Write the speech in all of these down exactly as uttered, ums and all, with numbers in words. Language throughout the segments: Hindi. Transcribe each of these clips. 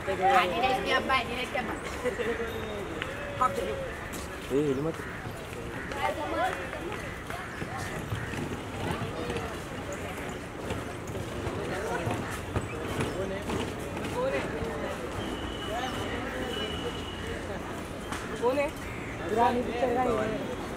Eh, lima tu. कौन है? पुरानी पिक्चर का कौन?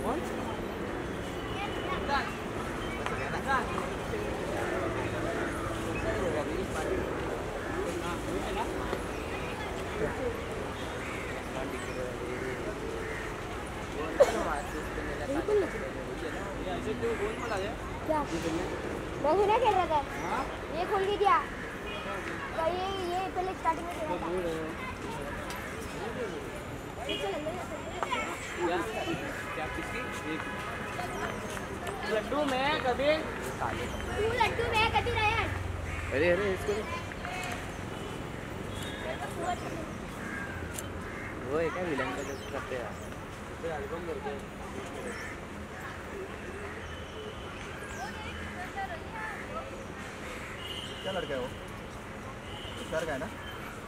क्या? मैं ही ना खेल रहा था। ये खोल के दिया। ये ये पहले स्टार्टिंग में खेला था। क्या किसकी? लड्डू में कभी तू लड्डू में कभी रहा। अरे अरे इसको वो है क्या विलन का जो करते हैं फिर एल्बम करते हैं। क्या लड़का है वो? सर का है ना?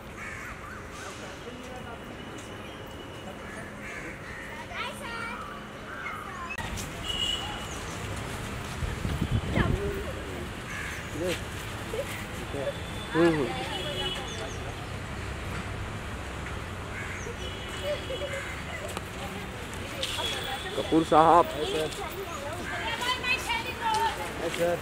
हम्म कपूर साहब सर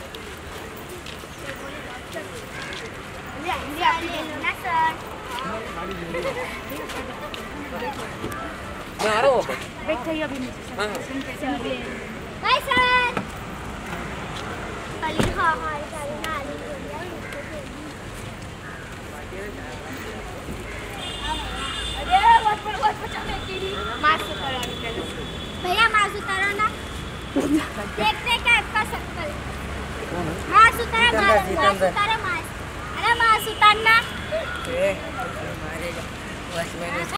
मैं आ रहा हूँ ब्रेक चाहिए अभी मुझे। हाँ बाय सर। अली हाँ हाँ ना अली अरे बहुत बड़ा बहुत बचा मैं तेरी मास्क उतारो भैया मास्क उतारो ना देखते क्या इसका शक्ल मास्क उतारो मास्क उतारो मास्क अरे मास्क उतारना